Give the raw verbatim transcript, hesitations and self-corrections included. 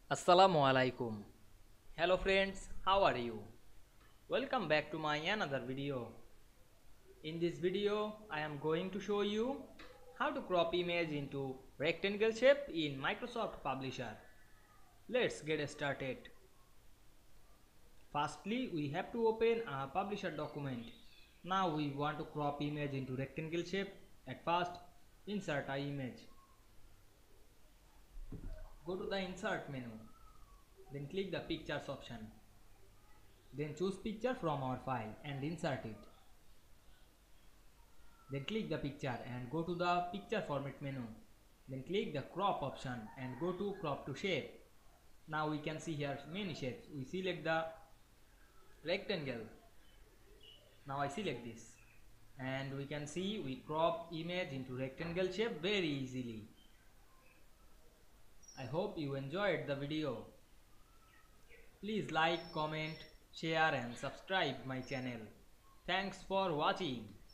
Assalamu Walaikum. Hello friends, how are you? Welcome back to my another video. In this video, I am going to show you how to crop image into rectangle shape in Microsoft Publisher. Let's get started. Firstly, we have to open a Publisher document. Now we want to crop image into rectangle shape. At first, insert a image. Go to the insert menu. Then click the pictures option. Then choose picture from our file and insert it. Then click the picture and go to the picture format menu. Then click the crop option and go to crop to shape. Now we can see here many shapes. We select the rectangle. Now I select this and we can see we crop image into rectangle shape very easily. I hope you enjoyed the video. Please like, comment, share and subscribe my channel. Thanks for watching.